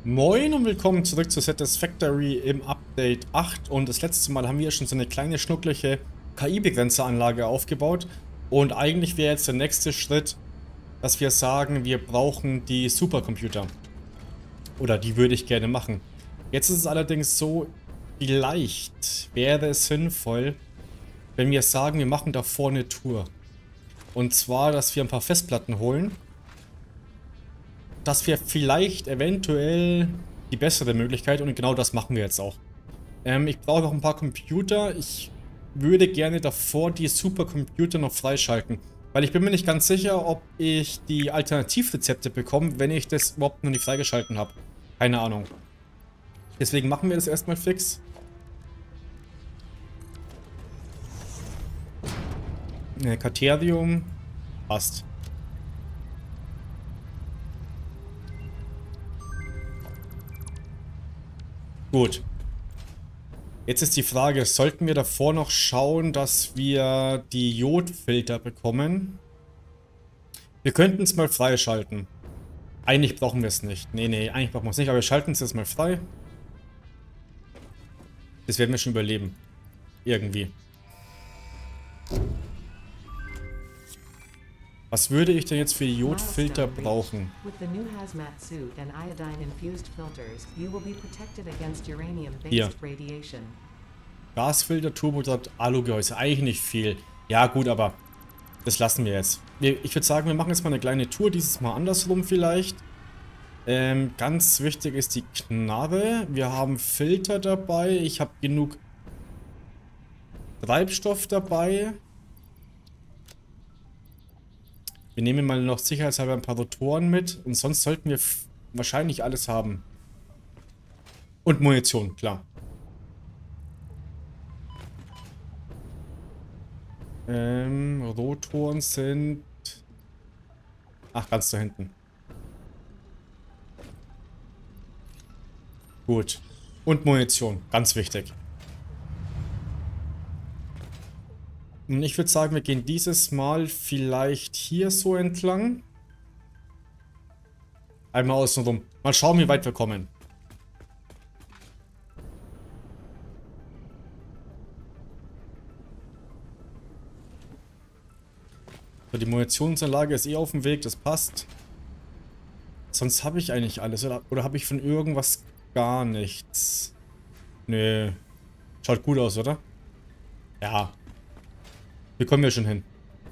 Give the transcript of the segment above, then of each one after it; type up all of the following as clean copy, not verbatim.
Moin und willkommen zurück zu Satisfactory im Update 8. Und das letzte Mal haben wir schon so eine kleine schnuckliche KI-Begrenzeranlage aufgebaut. Und eigentlich wäre jetzt der nächste Schritt, dass wir sagen, wir brauchen die Supercomputer. Oder die würde ich gerne machen. Jetzt ist es allerdings so, vielleicht wäre es sinnvoll, wenn wir sagen, wir machen davor eine Tour. Und zwar, dass wir ein paar Festplatten holen. Das wäre vielleicht eventuell die bessere Möglichkeit und genau das machen wir jetzt auch. Ich brauche noch ein paar Computer. Ich würde gerne davor die Supercomputer noch freischalten. Weil ich bin mir nicht ganz sicher, ob ich die Alternativrezepte bekomme, wenn ich das überhaupt noch nicht freigeschalten habe. Keine Ahnung. Deswegen machen wir das erstmal fix. Katerium. Passt. Gut. Jetzt ist die Frage, sollten wir davor noch schauen, dass wir die Jodfilter bekommen? Wir könnten es mal freischalten. Eigentlich brauchen wir es nicht. Nee, eigentlich brauchen wir es nicht, aber wir schalten es jetzt mal frei. Das werden wir schon überleben. Irgendwie. Was würde ich denn jetzt für die Jodfilter brauchen? Hier. Gasfilter, Turbodraht, Alugehäuse. Eigentlich nicht viel. Ja gut, aber das lassen wir jetzt. Ich würde sagen, wir machen jetzt mal eine kleine Tour. Dieses Mal andersrum vielleicht. Ganz wichtig ist die Knarre. Wir haben Filter dabei. Ich habe genug Treibstoff dabei. Wir nehmen mal noch sicherheitshalber ein paar Rotoren mit. Und sonst sollten wir wahrscheinlich alles haben. Und Munition, klar. Rotoren sind... Ach, ganz da hinten. Gut. Und Munition, ganz wichtig. Und ich würde sagen, wir gehen dieses Mal vielleicht hier so entlang. Einmal außen rum. Mal schauen, wie weit wir kommen. So, die Munitionsanlage ist eh auf dem Weg, das passt. Sonst habe ich eigentlich alles. Oder habe ich von irgendwas gar nichts? Nö. Schaut gut aus, oder? Ja. Wir kommen ja schon hin.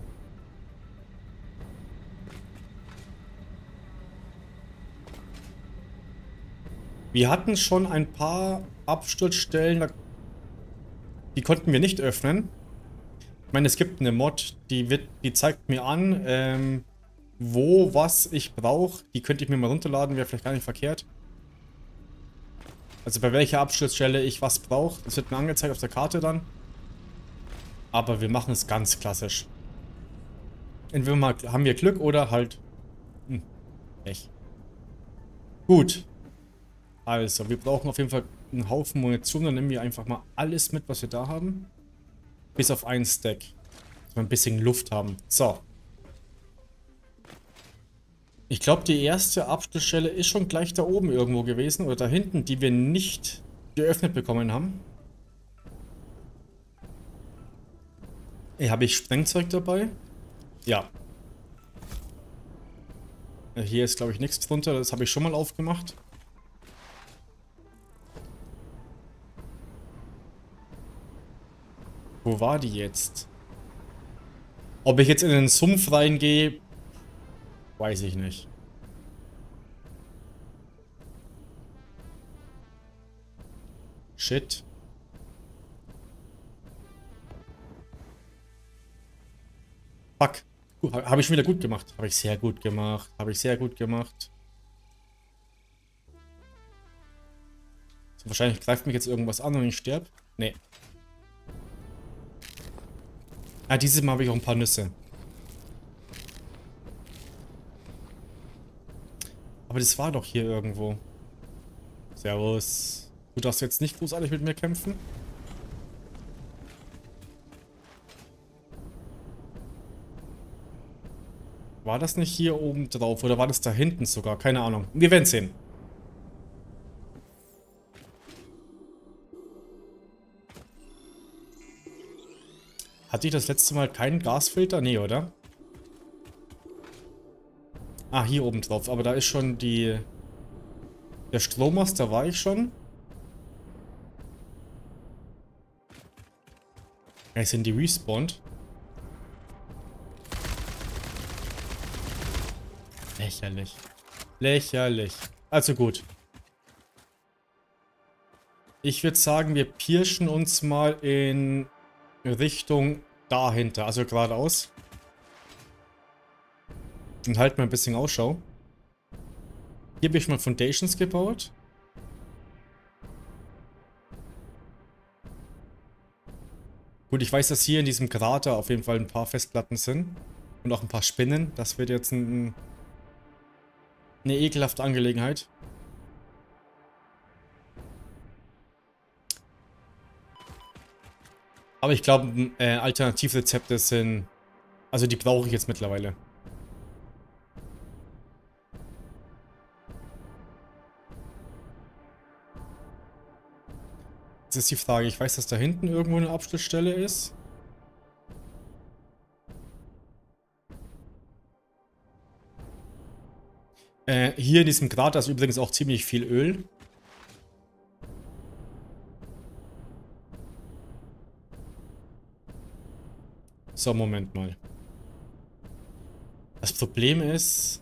Wir hatten schon ein paar Absturzstellen, die konnten wir nicht öffnen. Ich meine, es gibt eine Mod, die zeigt mir an, was ich brauche. Die könnte ich mir mal runterladen, wäre vielleicht gar nicht verkehrt. Also bei welcher Absturzstelle ich was brauche. Das wird mir angezeigt auf der Karte dann. Aber wir machen es ganz klassisch. Entweder mal haben wir Glück oder halt... Pech. Gut. Also, wir brauchen auf jeden Fall einen Haufen Munition. Dann nehmen wir einfach mal alles mit, was wir da haben. Bis auf einen Stack. Dass wir ein bisschen Luft haben. So. Ich glaube, die erste Abschlussstelle ist schon gleich da oben irgendwo gewesen. Oder da hinten, die wir nicht geöffnet bekommen haben. Habe ich Sprengzeug dabei? Ja. Hier ist, glaube ich, nichts drunter. Das habe ich schon mal aufgemacht. Wo war die jetzt? Ob ich jetzt in den Sumpf reingehe, weiß ich nicht. Shit. Fuck. Habe ich schon wieder gut gemacht. Habe ich sehr gut gemacht. Habe ich sehr gut gemacht. So, wahrscheinlich greift mich jetzt irgendwas an und ich sterbe. Nee. Ah, dieses Mal habe ich auch ein paar Nüsse. Aber das war doch hier irgendwo. Servus. Du darfst jetzt nicht großartig mit mir kämpfen. War das nicht hier oben drauf? Oder war das da hinten sogar? Keine Ahnung. Wir werden sehen. Hatte ich das letzte Mal keinen Gasfilter? Nee, oder? Ah, hier oben drauf. Aber da ist schon die... Der Strommast, da war ich schon. Jetzt sind die respawned. Lächerlich. Lächerlich. Also gut. Ich würde sagen, wir pirschen uns mal in Richtung dahinter. Also geradeaus. Und halten mal ein bisschen Ausschau. Hier habe ich mal Foundations gebaut. Gut, ich weiß, dass hier in diesem Krater auf jeden Fall ein paar Festplatten sind. Und auch ein paar Spinnen. Das wird jetzt eine ekelhafte Angelegenheit. Aber ich glaube, Alternativrezepte sind... Also die brauche ich jetzt mittlerweile. Jetzt ist die Frage, ich weiß, dass da hinten irgendwo eine Abschlussstelle ist. Hier in diesem Krater ist übrigens auch ziemlich viel Öl. So, Moment mal. Das Problem ist...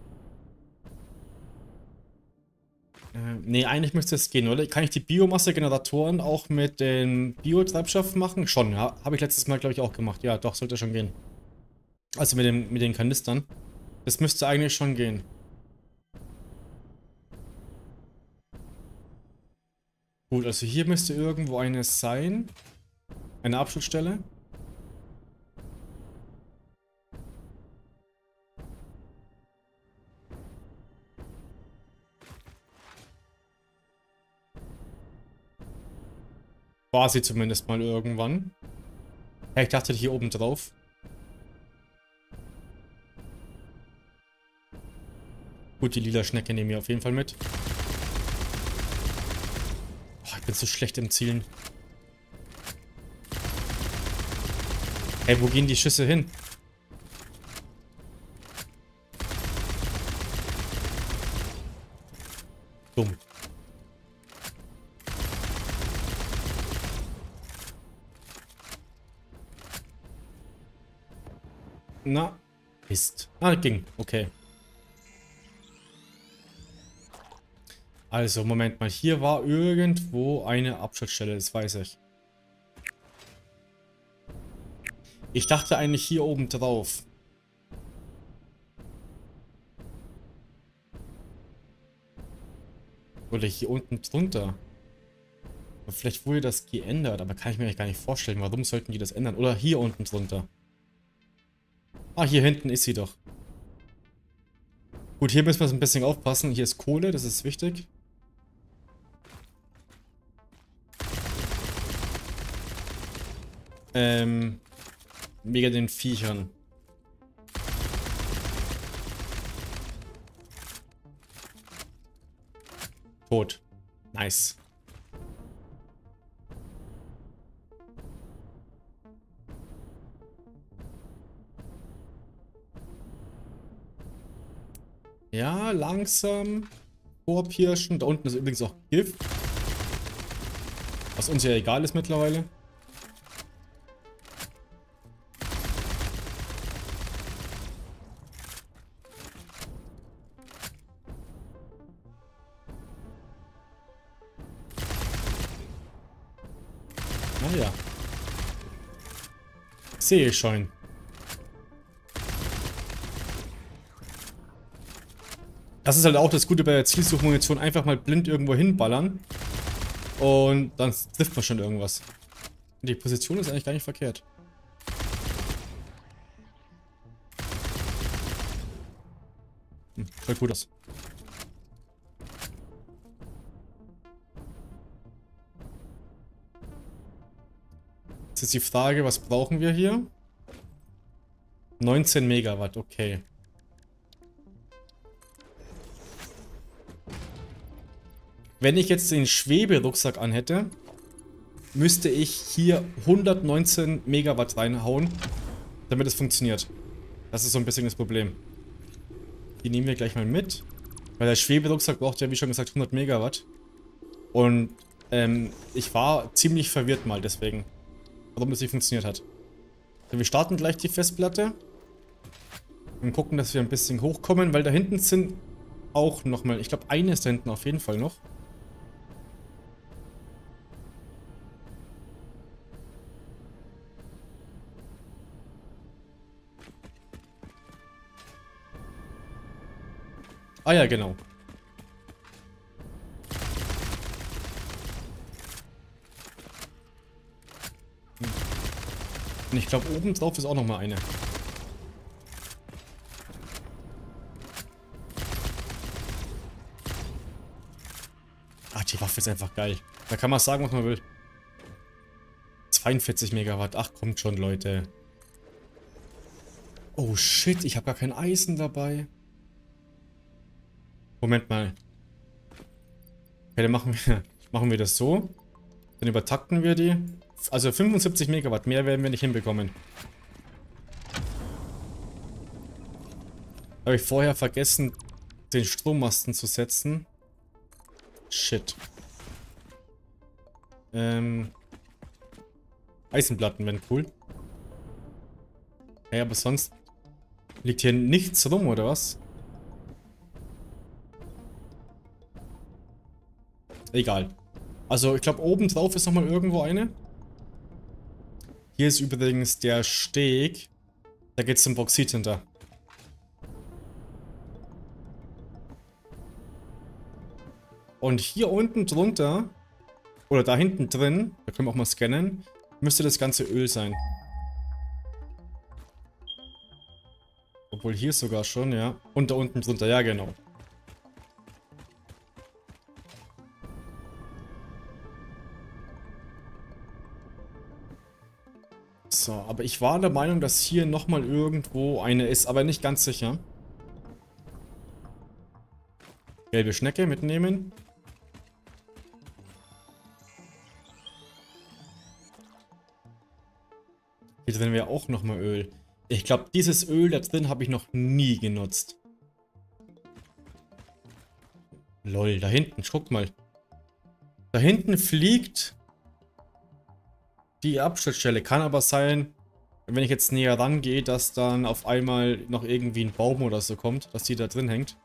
nee, eigentlich müsste es gehen, oder? Kann ich die Biomasse-Generatoren auch mit dem Biotreibstoff machen? Schon, ja. Habe ich letztes Mal, glaube ich, auch gemacht. Ja, doch, sollte schon gehen. Also mit den Kanistern. Das müsste eigentlich schon gehen. Gut, also hier müsste irgendwo eine sein. Eine Abschlussstelle. War sie zumindest mal irgendwann. Ja, ich dachte hier oben drauf. Gut, die lila Schnecke nehmen wir auf jeden Fall mit. Oh, ich bin so schlecht im Zielen. Hey, wo gehen die Schüsse hin? Dumm. Na, Mist. Ah, ging. Okay. Also, Moment mal. Hier war irgendwo eine Abschussstelle, das weiß ich. Ich dachte eigentlich hier oben drauf. Oder hier unten drunter. Aber vielleicht wurde das geändert, aber kann ich mir eigentlich gar nicht vorstellen. Warum sollten die das ändern? Oder hier unten drunter. Ah, hier hinten ist sie doch. Gut, hier müssen wir ein bisschen aufpassen. Hier ist Kohle, das ist wichtig. Mega den Viechern. Tot. Nice. Ja, langsam vorpirschen. Da unten ist übrigens auch Gift. Was uns ja egal ist mittlerweile. Naja. Sehe ich schon. Das ist halt auch das Gute bei der Zielsuchmunition. Einfach mal blind irgendwo hinballern. Und dann trifft man schon irgendwas. Die Position ist eigentlich gar nicht verkehrt. Schaut gut aus. Jetzt ist die Frage, was brauchen wir hier? 19 Megawatt, okay. Wenn ich jetzt den Schweberucksack anhätte, müsste ich hier 119 Megawatt reinhauen, damit es funktioniert. Das ist so ein bisschen das Problem. Die nehmen wir gleich mal mit. Weil der Schweberucksack braucht ja, wie schon gesagt, 100 Megawatt. Und ich war ziemlich verwirrt mal deswegen, warum das nicht funktioniert hat. Also wir starten gleich die Festplatte. Und gucken, dass wir ein bisschen hochkommen, weil da hinten sind auch nochmal, ich glaube, eine ist da hinten auf jeden Fall noch. Ah ja, genau. Und ich glaube, oben drauf ist auch nochmal eine. Ach, die Waffe ist einfach geil. Da kann man sagen, was man will. 42 Megawatt. Ach, kommt schon, Leute. Oh, shit. Ich habe gar kein Eisen dabei. Moment mal. Okay, dann machen wir das so. Dann übertakten wir die. Also 75 Megawatt. Mehr werden wir nicht hinbekommen. Habe ich vorher vergessen, den Strommasten zu setzen. Shit. Eisenplatten wären cool. Ja, aber sonst liegt hier nichts rum, oder was? Egal. Also, ich glaube, oben drauf ist nochmal irgendwo eine. Hier ist übrigens der Steg. Da geht's zum Bauxit hinter. Und hier unten drunter, oder da hinten drin, da können wir auch mal scannen, müsste das ganze Öl sein. Obwohl hier sogar schon, ja. Und da unten drunter, ja genau. So, aber ich war der Meinung, dass hier nochmal irgendwo eine ist, aber nicht ganz sicher. Gelbe Schnecke mitnehmen. Hier drin wäre auch nochmal Öl. Ich glaube, dieses Öl da drin habe ich noch nie genutzt. Lol, da hinten, guck mal. Da hinten fliegt die Absturzstelle. Kann aber sein, wenn ich jetzt näher rangehe, dass dann auf einmal noch irgendwie ein Baum oder so kommt, dass die da drin hängt.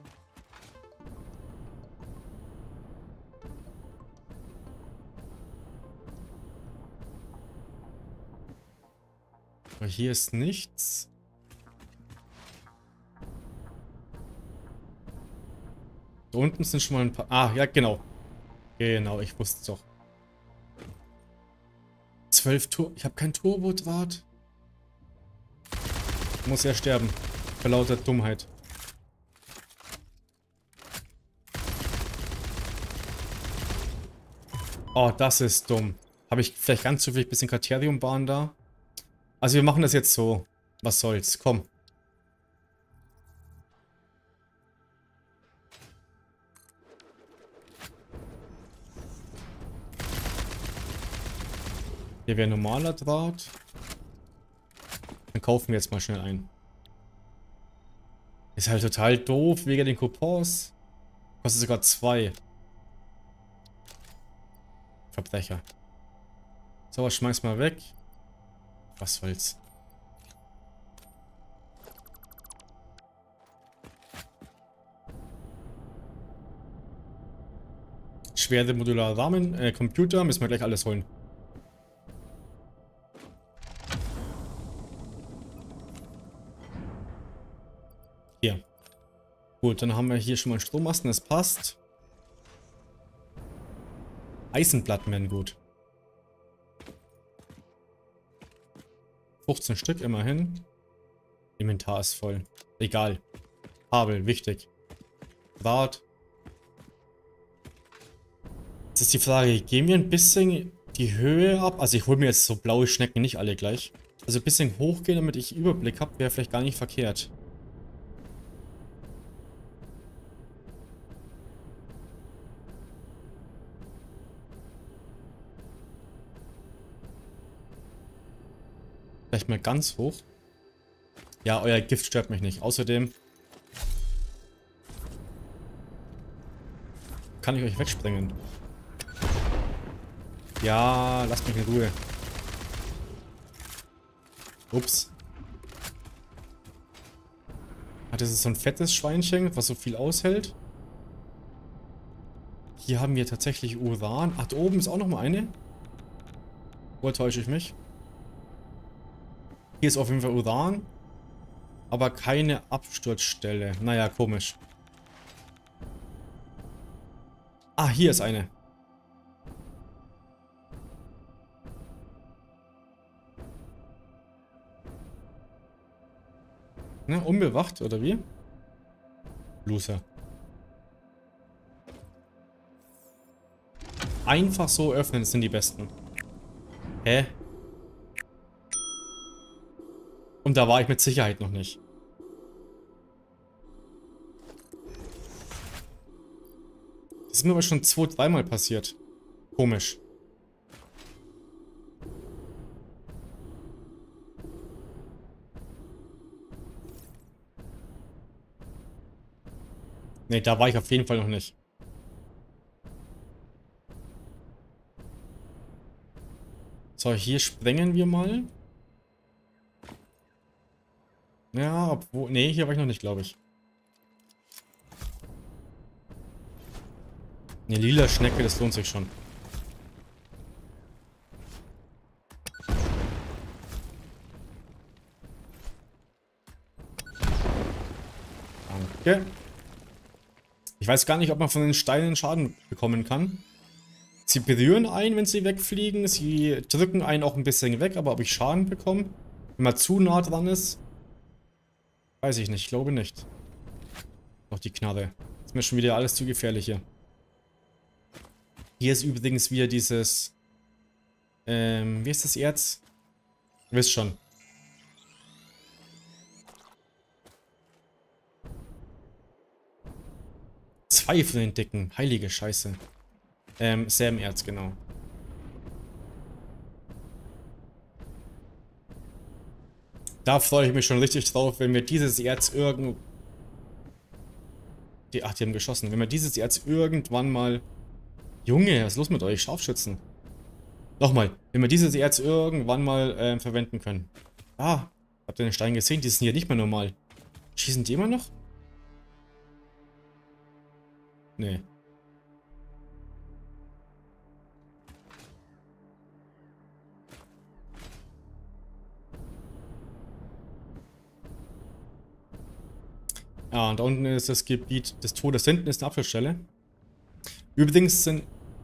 Aber hier ist nichts. Da unten sind schon mal ein paar... Ah, ja, genau. Genau, ich wusste es doch. 12 Tur... Ich habe kein Turbodraht. Muss ja sterben. Vor lauter Dummheit. Oh, das ist dumm. Habe ich vielleicht ganz zufällig ein bisschen Kriteriumbahn da? Also wir machen das jetzt so. Was soll's. Komm. Hier wäre normaler Draht. Dann kaufen wir jetzt mal schnell ein. Ist halt total doof wegen den Coupons. Kostet sogar 2. Verbrecher. So, was schmeiß mal weg. Was soll's. Schwere modulare Rahmen, Computer, müssen wir gleich alles holen. Hier. Gut, dann haben wir hier schon mal einen Strommasten, das passt. Eisenplatten werden gut. 15 Stück immerhin. Inventar ist voll. Egal. Kabel, wichtig. Draht. Jetzt ist die Frage, gehen wir ein bisschen die Höhe ab? Also ich hole mir jetzt so blaue Schnecken nicht alle gleich. Also ein bisschen hochgehen, damit ich Überblick habe, wäre vielleicht gar nicht verkehrt. Vielleicht mal ganz hoch. Ja, euer Gift stört mich nicht. Außerdem kann ich euch wegsprengen. Ja, lasst mich in Ruhe. Ups. Hat das so ein fettes Schweinchen, was so viel aushält? Hier haben wir tatsächlich Uran. Ach, da oben ist auch noch mal eine. Oder täusche ich mich? Hier ist auf jeden Fall Uran. Aber keine Absturzstelle. Naja, komisch. Ah, hier ist eine. Ne, unbewacht, oder wie? Loser. Einfach so öffnen, das sind die besten. Hä? Und da war ich mit Sicherheit noch nicht. Das ist mir aber schon 2-, 3-mal passiert. Komisch. Ne, da war ich auf jeden Fall noch nicht. So, hier sprengen wir mal. Ja, obwohl... Ne, hier war ich noch nicht, glaube ich. Eine lila Schnecke, das lohnt sich schon. Danke. Ich weiß gar nicht, ob man von den Steinen Schaden bekommen kann. Sie berühren einen, wenn sie wegfliegen. Sie drücken einen auch ein bisschen weg, aber ob ich Schaden bekomme, wenn man zu nah dran ist, weiß ich nicht. Ich glaube nicht. Noch die Knarre. Ist mir schon wieder alles zu gefährlich hier. Hier ist übrigens wieder dieses... wie ist das Erz? Ihr wisst schon. Zwei von den dicken. Heilige Scheiße. Sam-Erz, genau. Da freue ich mich schon richtig drauf, wenn wir dieses Erz ach, die haben geschossen. Wenn wir dieses Erz irgendwann mal... Junge, was ist los mit euch? Scharfschützen. Nochmal. Wenn wir dieses Erz irgendwann mal verwenden können. Ah, habt ihr den Stein gesehen? Die sind hier nicht mehr normal. Schießen die immer noch? Nee. Ja, und da unten ist das Gebiet des Todes. Hinten ist eine Abschlussstelle. Übrigens sind...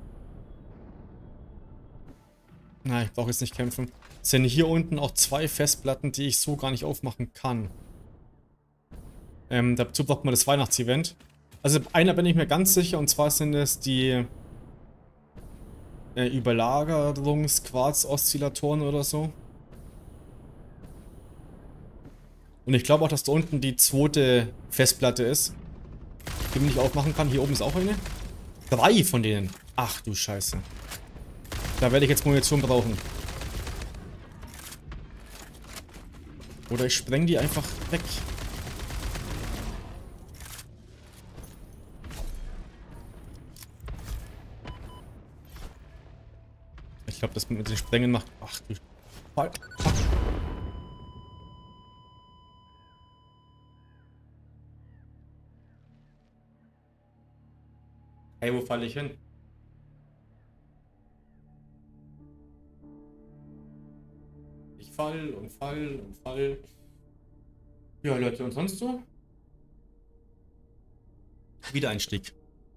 Nein, ich brauche jetzt nicht kämpfen. Sind hier unten auch 2 Festplatten, die ich so gar nicht aufmachen kann. Dazu braucht man das Weihnachtsevent. Also einer bin ich mir ganz sicher, und zwar sind es die Überlagerungsquarz-Oszillatoren oder so. Und ich glaube auch, dass da unten die 2. Festplatte ist, die man nicht aufmachen kann. Hier oben ist auch eine. 3 von denen. Ach du Scheiße. Da werde ich jetzt Munition brauchen. Oder ich spreng die einfach weg. Ich glaube, das mit den Sprengen macht... Ach du... Hey, wo falle ich hin? Ich fall und fall und fall. Ja, Leute, und sonst so? Wiedereinstieg.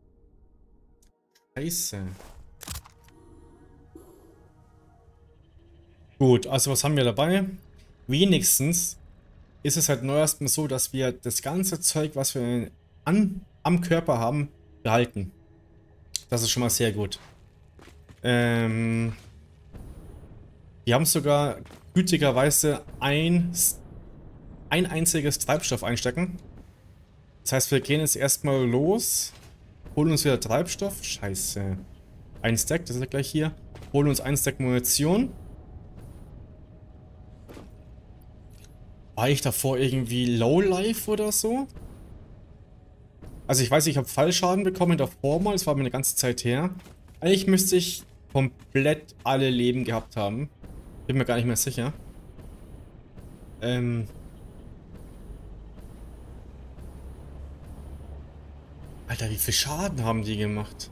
Scheiße. Gut, also was haben wir dabei? Wenigstens ist es halt neuestens so, dass wir das ganze Zeug, was wir am Körper haben, behalten. Das ist schon mal sehr gut. Wir haben sogar gütigerweise ein einziges Treibstoff einstecken. Das heißt, wir gehen jetzt erstmal los, holen uns wieder Treibstoff. Scheiße. Ein Stack, das ist ja gleich hier. Holen uns ein Stack Munition. War ich davor irgendwie Lowlife oder so? Also ich weiß, ich habe Fallschaden bekommen davor mal, das war mir eine ganze Zeit her. Eigentlich müsste ich komplett alle Leben gehabt haben. Bin mir gar nicht mehr sicher. Alter, wie viel Schaden haben die gemacht?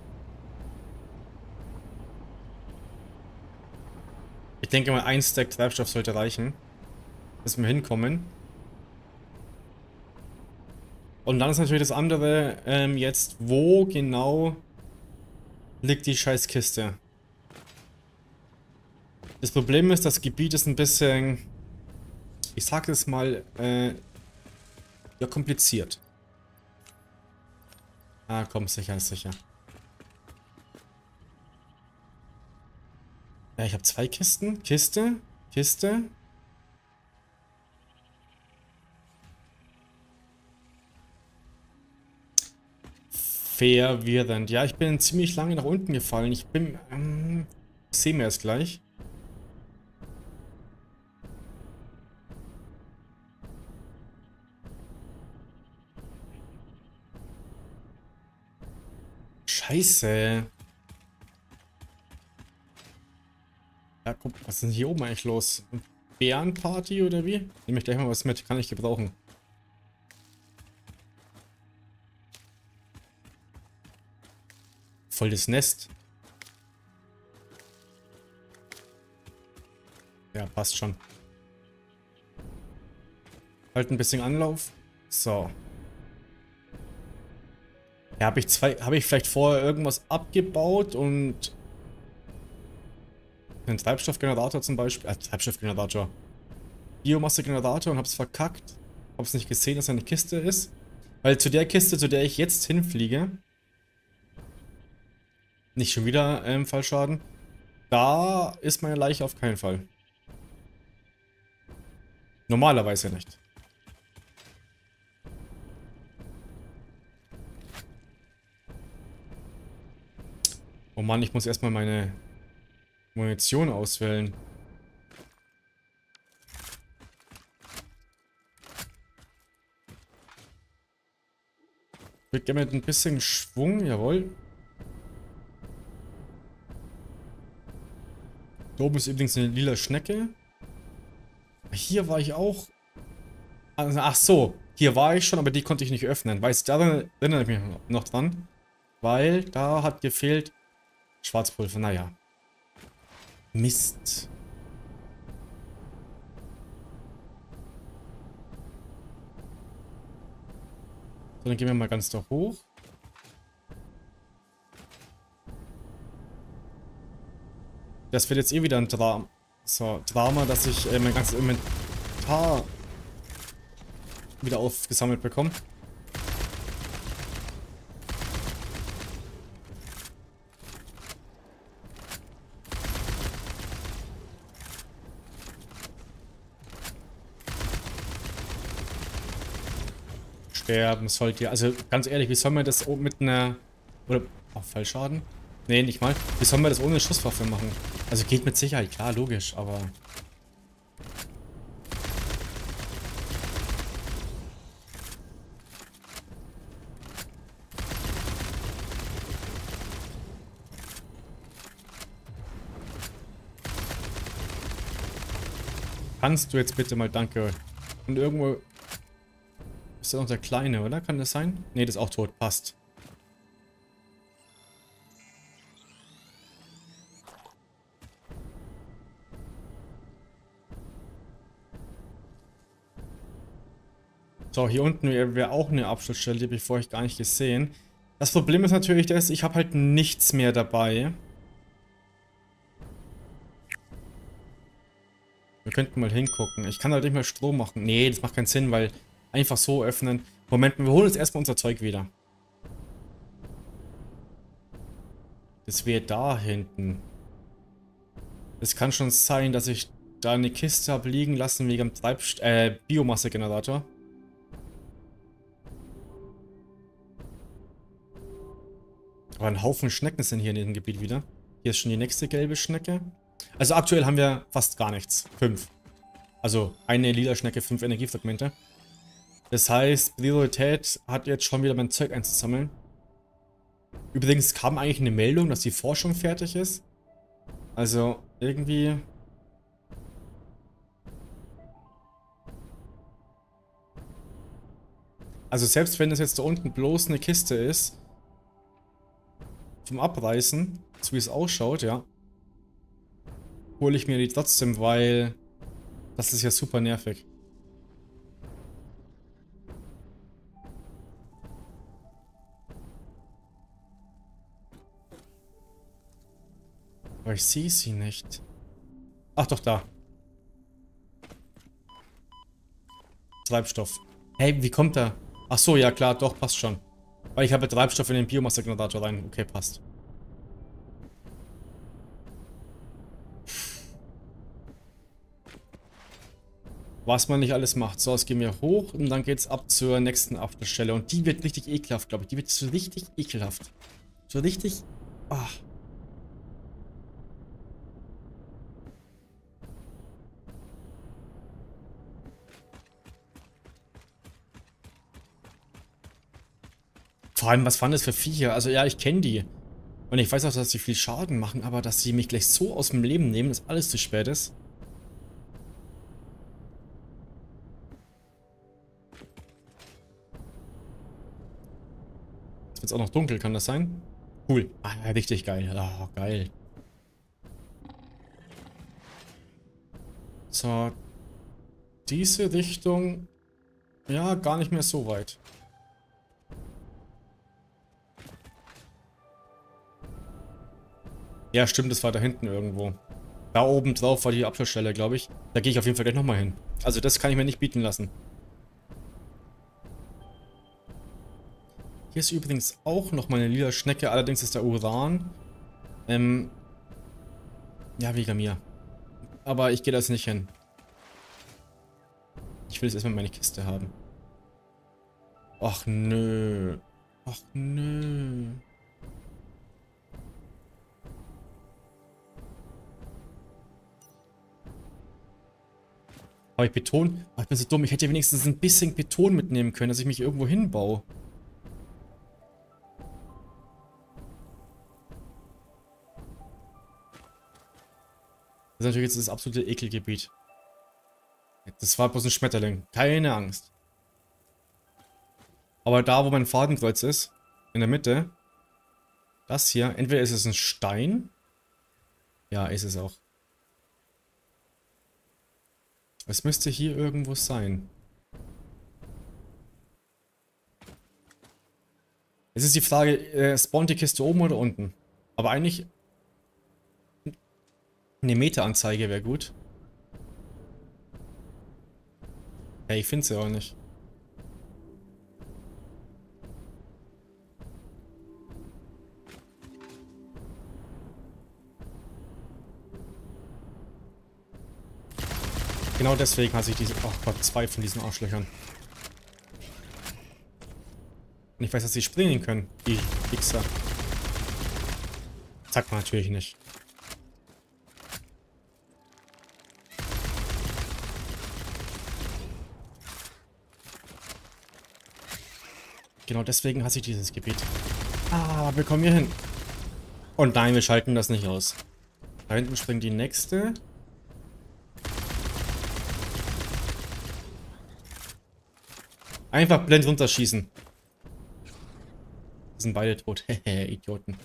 Ich denke mal, ein Stack Treibstoff sollte reichen, dass wir hinkommen. Und dann ist natürlich das andere, jetzt, wo genau liegt die scheiß Kiste? Das Problem ist, das Gebiet ist ein bisschen, ich sag es mal, ja, kompliziert. Ah, komm, sicher ist sicher. Ja, ich habe zwei Kisten. Kiste, Kiste. Verwirrend. Ja, ich bin ziemlich lange nach unten gefallen. Ich bin, sehen wir es gleich. Scheiße. Ja, guck, was ist denn hier oben eigentlich los? Bärenparty oder wie? Nehme ich gleich mal was mit, kann ich gebrauchen. Voll das Nest. Ja, passt schon. Halt ein bisschen Anlauf. So. Ja, habe ich vielleicht vorher irgendwas abgebaut und einen Treibstoffgenerator zum Beispiel, Treibstoffgenerator, Biomassegenerator und hab's verkackt. Hab's nicht gesehen, dass da eine Kiste ist. Weil zu der Kiste, zu der ich jetzt hinfliege, nicht schon wieder Fallschaden, da ist meine Leiche auf keinen Fall. Normalerweise nicht. Oh Mann, ich muss erstmal meine Munition auswählen. Ich würde gerne mit ein bisschen Schwung, jawohl. Da oben ist übrigens eine lila Schnecke. Hier war ich auch. Also, ach so, hier war ich schon, aber die konnte ich nicht öffnen. Weißt du, da erinnere ich mich noch dran. Weil da hat gefehlt Schwarzpulver, naja. Mist. So, dann gehen wir mal ganz da hoch. Das wird jetzt eh wieder ein Drama. So, Drama, dass ich mein ganzes Inventar wieder aufgesammelt bekomme. Sterben sollt ihr. Also ganz ehrlich, wie soll man das mit einer... Oder... Oh, Fallschaden? Nee, nicht mal. Wie soll man das ohne Schusswaffe machen? Also geht mit Sicherheit, klar, logisch, aber... Kannst du jetzt bitte mal, danke. Und irgendwo... Ist das noch der Kleine, oder? Kann das sein? Nee, das ist auch tot. Passt. So, hier unten wäre auch eine Abschlussstelle, die habe ich vorher gar nicht gesehen. Das Problem ist natürlich, dass ich habe halt nichts mehr dabei. Wir könnten mal hingucken. Ich kann halt nicht mehr Strom machen. Nee, das macht keinen Sinn, weil einfach so öffnen. Moment, wir holen uns erstmal unser Zeug wieder. Das wäre da hinten. Es kann schon sein, dass ich da eine Kiste habe liegen lassen wegen dem Biomassegenerator. Aber ein Haufen Schnecken sind hier in diesem Gebiet wieder. Hier ist schon die nächste gelbe Schnecke. Also aktuell haben wir fast gar nichts. 5. Also eine lila Schnecke, 5 Energiefragmente. Das heißt, Priorität hat jetzt schon wieder mein Zeug einzusammeln. Übrigens kam eigentlich eine Meldung, dass die Forschung fertig ist. Also irgendwie... Also selbst wenn das jetzt da unten bloß eine Kiste ist, zum Abreißen, so wie es ausschaut, ja, hole ich mir die trotzdem, weil das ist ja super nervig. Aber ich sehe sie nicht. Ach doch, da. Treibstoff. Hey, wie kommt der? Ach so, ja klar, doch, passt schon. Weil ich habe Treibstoff in den Biomassegenerator rein. Okay, passt. Was man nicht alles macht. So, jetzt gehen wir hoch und dann geht's ab zur nächsten Abstellstelle. Und die wird richtig ekelhaft, glaube ich. Die wird so richtig ekelhaft. So richtig... Ach. Vor allem, was waren das für Viecher? Also ja, ich kenne die. Und ich weiß auch, dass sie viel Schaden machen, aber dass sie mich gleich so aus dem Leben nehmen, dass alles zu spät ist. Jetzt wird es auch noch dunkel, kann das sein? Cool. Ah, richtig geil. Ah, geil. So. Diese Richtung. Ja, gar nicht mehr so weit. Ja, stimmt, das war da hinten irgendwo. Da oben drauf war die Abschlussstelle, glaube ich. Da gehe ich auf jeden Fall gleich nochmal hin. Also das kann ich mir nicht bieten lassen. Hier ist übrigens auch nochmal eine lila Schnecke, allerdings ist da Uran. Ja, wegen mir. Aber ich gehe da jetzt nicht hin. Ich will jetzt erstmal meine Kiste haben. Ach nö. Ach nö. Habe ich Beton? Ach, ich bin so dumm. Ich hätte wenigstens ein bisschen Beton mitnehmen können, dass ich mich irgendwo hinbaue. Das ist natürlich jetzt das absolute Ekelgebiet. Das war bloß ein Schmetterling. Keine Angst. Aber da, wo mein Fadenkreuz ist, in der Mitte, das hier, entweder ist es ein Stein. Ja, ist es auch. Es müsste hier irgendwo sein. Jetzt ist die Frage, spawnt die Kiste oben oder unten? Aber eigentlich eine Meteranzeige wäre gut. Ja, ich finde sie auch nicht. Genau deswegen hasse ich diese... Oh Gott, 2 von diesen Arschlöchern. Und ich weiß, dass sie springen können, die Wichser. Sagt man natürlich nicht. Genau deswegen hasse ich dieses Gebiet. Ah, wir kommen hier hin. Und nein, wir schalten das nicht aus. Da hinten springt die nächste. Einfach blind runterschießen. Sind beide tot. Hehe, Idioten.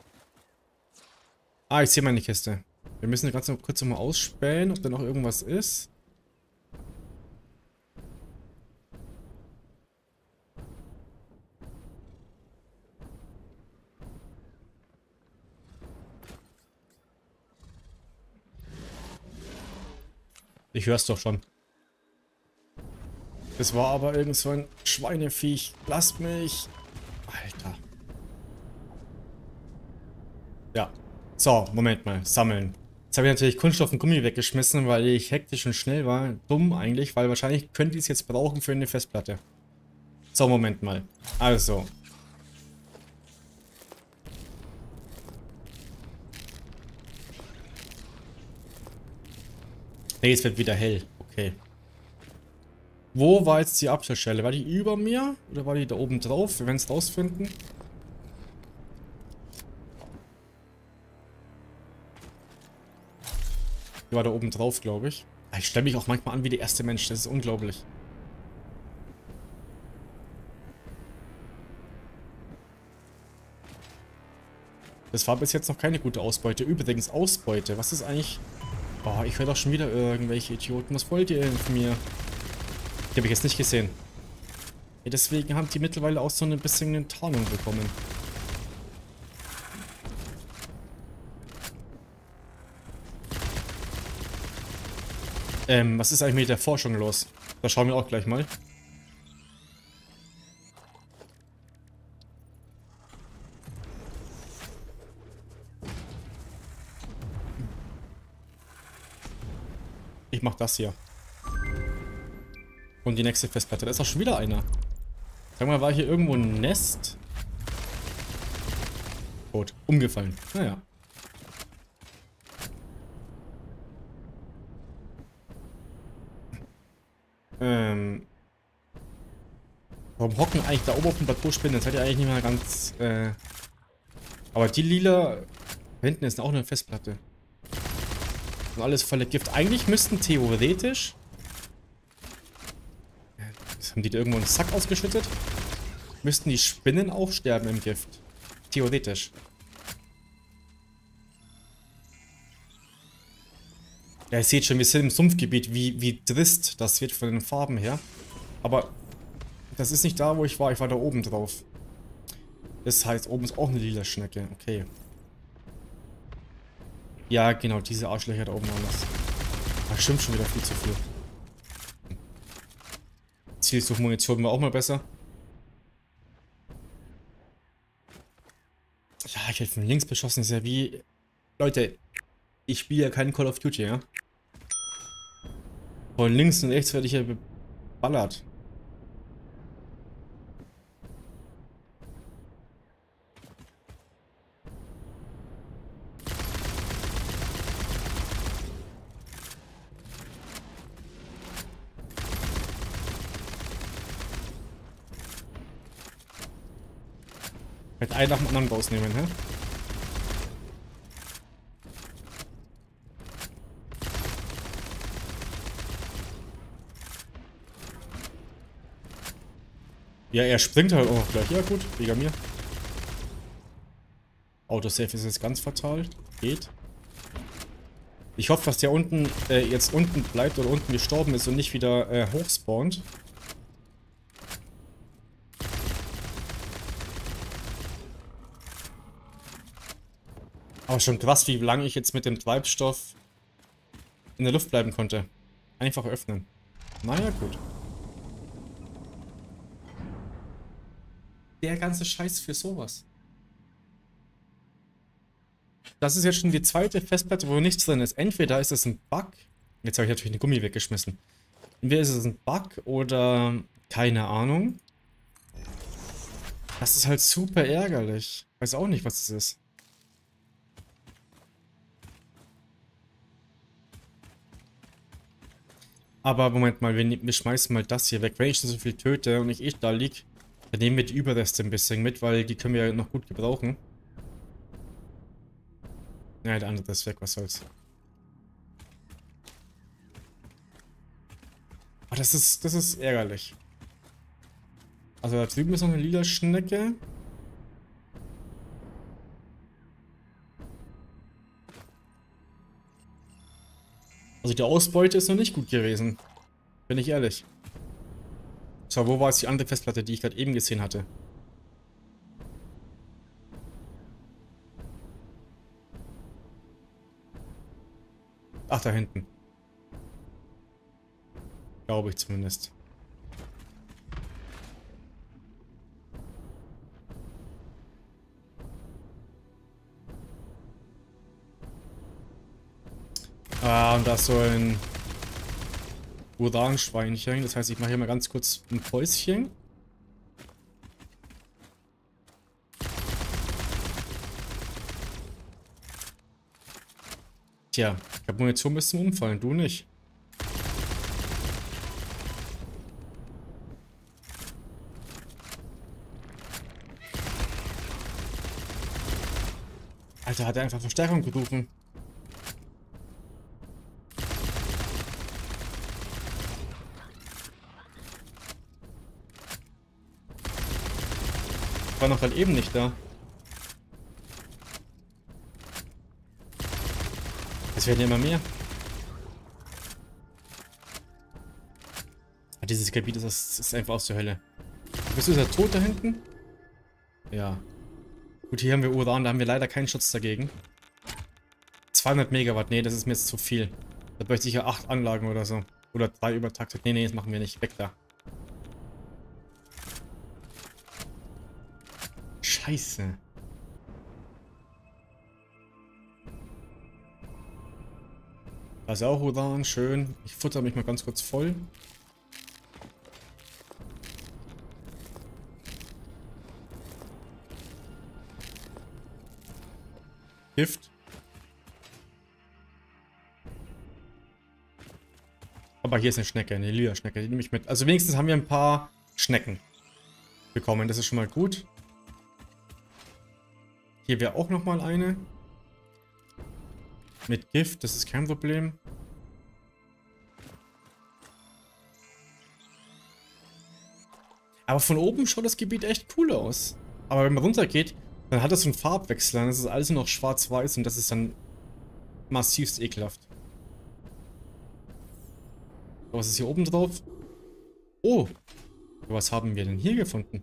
Ah, ich sehe meine Kiste. Wir müssen ganz kurz nochmal ausspähen, ob da noch irgendwas ist. Ich höre es doch schon. Das war aber irgend so ein Schweineviech. Lasst mich. Alter. Ja. So, Moment mal. Sammeln. Jetzt habe ich natürlich Kunststoff und Gummi weggeschmissen, weil ich hektisch und schnell war. Dumm eigentlich, weil wahrscheinlich könnte ich es jetzt brauchen für eine Festplatte. So, Moment mal. Also. Nee, es wird wieder hell. Okay. Wo war jetzt die Abstellstelle? War die über mir? Oder war die da oben drauf? Wir werden es rausfinden. Die war da oben drauf, glaube ich. Ich stelle mich auch manchmal an wie der erste Mensch. Das ist unglaublich. Das war bis jetzt noch keine gute Ausbeute. Übrigens, Ausbeute. Was ist eigentlich... Oh, ich höre doch schon wieder irgendwelche Idioten. Was wollt ihr denn von mir? Die habe ich jetzt nicht gesehen. Ja, deswegen haben die mittlerweile auch so ein bisschen eine Tarnung bekommen. Was ist eigentlich mit der Forschung los? Da schauen wir auch gleich mal. Ich mach das hier. Und die nächste Festplatte. Da ist auch schon wieder einer. Sag mal, war hier irgendwo ein Nest? Gut, umgefallen. Naja. Warum hocken eigentlich da oben auf dem Plateau Spinnen? Das seid ihr eigentlich nicht mehr ganz, Aber die lila... Da hinten ist auch eine Festplatte. Und alles voller Gift. Eigentlich müssten theoretisch... Haben die da irgendwo einen Sack ausgeschüttet? Müssten die Spinnen auch sterben im Gift. Theoretisch. Ja, ihr seht schon, wir sind im Sumpfgebiet. Wie trist das wird von den Farben her. Aber das ist nicht da, wo ich war. Ich war da oben drauf. Das heißt, oben ist auch eine lila Schnecke. Okay. Ja, genau, diese Arschlöcher da oben waren das. Ach, stimmt schon wieder viel zu viel. Zielsuchmunition war auch mal besser. Ja, ich hätte von links beschossen. Das ist ja wie... Leute, ich spiele ja keinen Call of Duty, ja? Von links und rechts werde ich ja beballert. Vielleicht einen nach dem anderen rausnehmen, hä? Ja, er springt halt auch gleich. Ja gut, wegen mir. Autosave ist jetzt ganz fatal. Geht. Ich hoffe, dass der unten jetzt unten bleibt oder unten gestorben ist und nicht wieder hochspawnt. Aber schon krass, wie lange ich jetzt mit dem Treibstoff in der Luft bleiben konnte. Einfach öffnen. Naja, gut. Der ganze Scheiß für sowas. Das ist jetzt schon die zweite Festplatte, wo nichts drin ist. Entweder ist es ein Bug. Jetzt habe ich natürlich den Gummi weggeschmissen. Entweder ist es ein Bug oder keine Ahnung. Das ist halt super ärgerlich. Weiß auch nicht, was es ist. Aber Moment mal, wir schmeißen mal das hier weg. Wenn ich schon so viel töte und ich da liege, dann nehmen wir die Überreste ein bisschen mit, weil die können wir ja noch gut gebrauchen. Ja, der andere ist weg, was soll's. Aber das ist ärgerlich. Also da drüben ist noch eine lila Schnecke. Also die Ausbeute ist noch nicht gut gewesen. Bin ich ehrlich. So, wo war jetzt die andere Festplatte, die ich gerade eben gesehen hatte? Ach, da hinten. Glaube ich zumindest. Ah, und da ist so ein Uranschweinchen. Das heißt, ich mache hier mal ganz kurz ein Päuschen. Tja, ich habe Munition bis zum Umfallen, du nicht. Alter, hat er einfach Verstärkung gerufen. War noch halt eben nicht da. Es werden ja immer mehr. Dieses Gebiet ist einfach aus der Hölle. Bist du der tot da hinten? Ja. Gut, hier haben wir Uran, da haben wir leider keinen Schutz dagegen. 200 Megawatt, nee, das ist mir jetzt zu viel. Da bräuchte ich ja 8 Anlagen oder so. Oder 3 übertaktet. Nee, nee, das machen wir nicht. Weg da. Scheiße. Da ist auch Uran, schön. Ich futter mich mal ganz kurz voll. Gift. Aber hier ist eine Schnecke, eine lila Schnecke, die nehme ich mit. Also wenigstens haben wir ein paar Schnecken bekommen, das ist schon mal gut. Hier wäre auch nochmal eine. Mit Gift, das ist kein Problem. Aber von oben schaut das Gebiet echt cool aus. Aber wenn man runter geht, dann hat das so einen Farbwechsel. Dann ist es alles nur noch schwarz-weiß und das ist dann massivst ekelhaft. Was ist hier oben drauf? Oh! Was haben wir denn hier gefunden?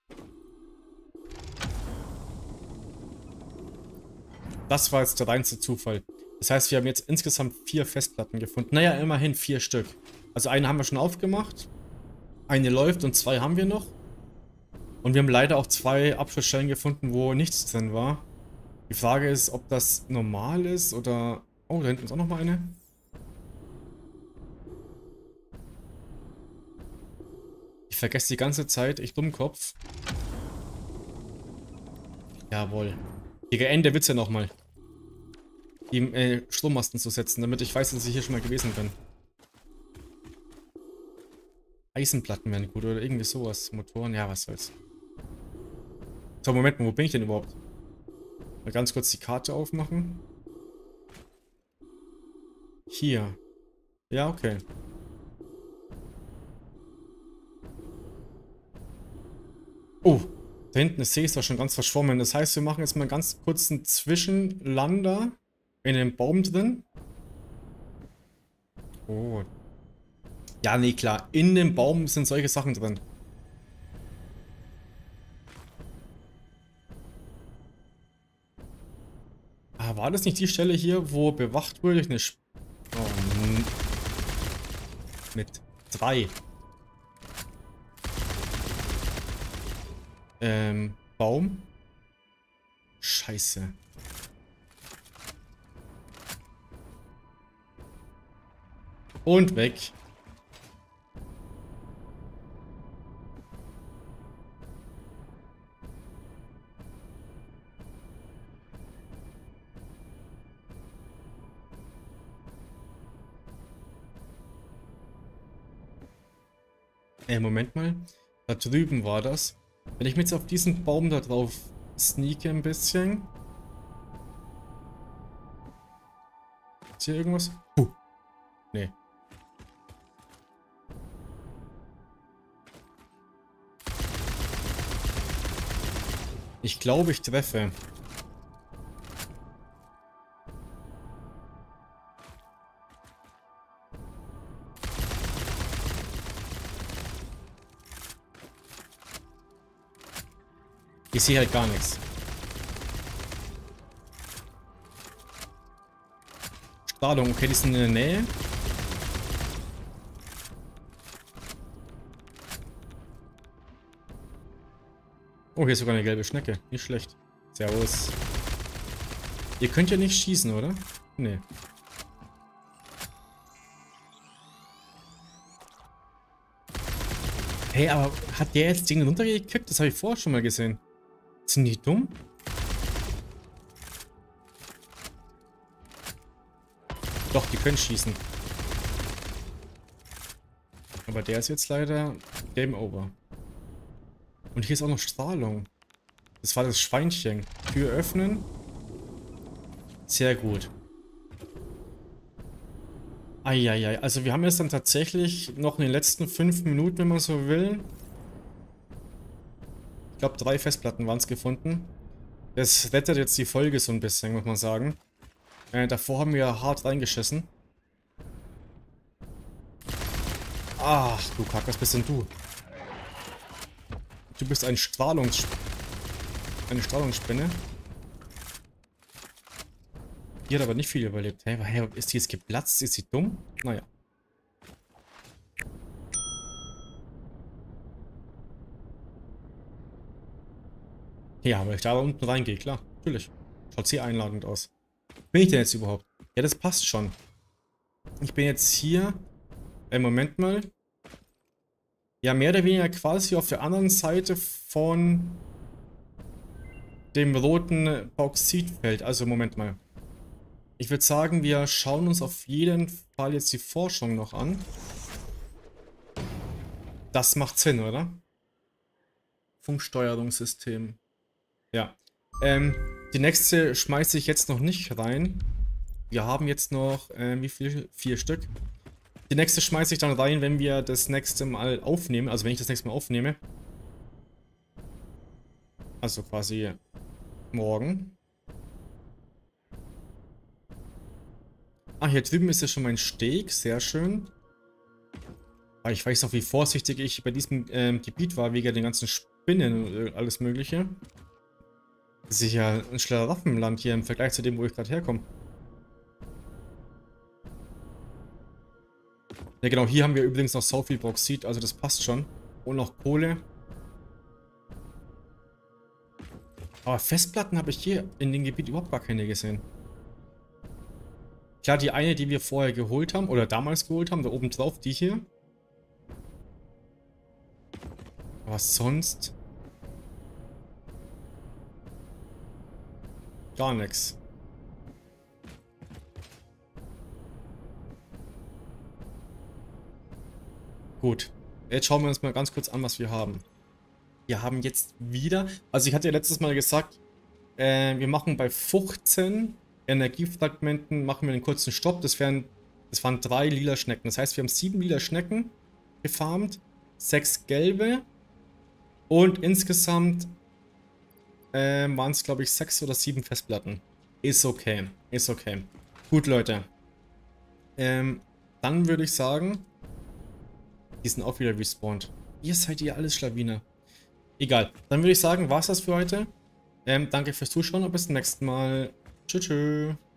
Das war jetzt der reinste Zufall. Das heißt, wir haben jetzt insgesamt 4 Festplatten gefunden. Naja, immerhin 4 Stück. Also eine haben wir schon aufgemacht. Eine läuft und 2 haben wir noch. Und wir haben leider auch 2 Abschlussstellen gefunden, wo nichts drin war. Die Frage ist, ob das normal ist oder... Oh, da hinten ist auch noch mal eine. Ich vergesse die ganze Zeit, ich Dummkopf. Jawohl. Gegen Ende wird's ja nochmal. Die Strommasten zu setzen, damit ich weiß, dass ich hier schon mal gewesen bin. Eisenplatten wären gut oder irgendwie sowas. Motoren, ja, was soll's. So, Moment mal, wo bin ich denn überhaupt? Mal ganz kurz die Karte aufmachen. Hier. Ja, okay. Oh, da hinten ist See ist doch schon ganz verschwommen. Das heißt, wir machen jetzt mal ganz kurz einen Zwischenlander in dem Baum drin. Oh. Ja, nee, klar. In dem Baum sind solche Sachen drin. Ah, war das nicht die Stelle hier, wo bewacht wurde durch eine mit 3. Baum? Scheiße. Und weg. Moment mal. Da drüben war das. Wenn ich mir jetzt auf diesen Baum da drauf sneake ein bisschen. Ist hier irgendwas? Nee. Ich glaube, ich treffe. Ich sehe halt gar nichts. Strahlung, okay, die sind in der Nähe. Oh, hier ist sogar eine gelbe Schnecke. Nicht schlecht. Servus. Ihr könnt ja nicht schießen, oder? Nee. Hey, aber hat der jetzt Dinge runtergekickt? Das habe ich vorher schon mal gesehen. Sind die dumm? Doch, die können schießen. Aber der ist jetzt leider Game Over. Und hier ist auch noch Strahlung. Das war das Schweinchen. Tür öffnen. Sehr gut. Eieiei, also wir haben jetzt dann tatsächlich noch in den letzten 5 Minuten, wenn man so will. Ich glaube 3 Festplatten waren es gefunden. Das rettet jetzt die Folge so ein bisschen, muss man sagen. Davor haben wir hart reingeschissen. Ach, du Kack, was bist denn du? Du bist eine Strahlungsspinne. Die hat aber nicht viel überlebt. Hä, ist die jetzt geplatzt? Ist sie dumm? Naja. Ja, weil ich da unten reingehe, klar. Natürlich. Schaut sehr einladend aus. Bin ich denn jetzt überhaupt? Ja, das passt schon. Ich bin jetzt hier. Moment mal. Ja, mehr oder weniger quasi auf der anderen Seite von dem roten Bauxitfeld. Also, Moment mal. Ich würde sagen, wir schauen uns auf jeden Fall jetzt die Forschung noch an. Das macht Sinn, oder? Funksteuerungssystem. Ja. Die nächste schmeiße ich jetzt noch nicht rein. Wir haben jetzt noch, wie viel? 4 Stück. Die nächste schmeiße ich dann rein, wenn wir das nächste Mal aufnehmen. Also wenn ich das nächste Mal aufnehme. Also quasi morgen. Ah, hier drüben ist ja schon mein Steg. Sehr schön. Aber ich weiß noch, wie vorsichtig ich bei diesem Gebiet war, wegen den ganzen Spinnen und alles mögliche. Das ist ja ein Schlaraffenland hier im Vergleich zu dem, wo ich gerade herkomme. Ja genau, hier haben wir übrigens noch so viel Bauxit, also das passt schon. Und noch Kohle. Aber Festplatten habe ich hier in dem Gebiet überhaupt gar keine gesehen. Klar, die eine, die wir vorher geholt haben, oder damals geholt haben, da oben drauf, die hier. Aber sonst... gar nichts. Gut. Jetzt schauen wir uns mal ganz kurz an, was wir haben. Wir haben jetzt wieder... Also ich hatte ja letztes Mal gesagt, wir machen bei 15 Energiefragmenten, machen wir einen kurzen Stopp. Das waren 3 lila Schnecken. Das heißt, wir haben 7 lila Schnecken gefarmt, 6 gelbe und insgesamt waren es, glaube ich, 6 oder 7 Festplatten. Ist okay. Ist okay. Gut, Leute. Dann würde ich sagen, die sind auch wieder respawned. Ihr seid ja alles Schlawiner. Egal. Dann würde ich sagen, war es das für heute. Danke fürs Zuschauen und bis zum nächsten Mal. Tschüss.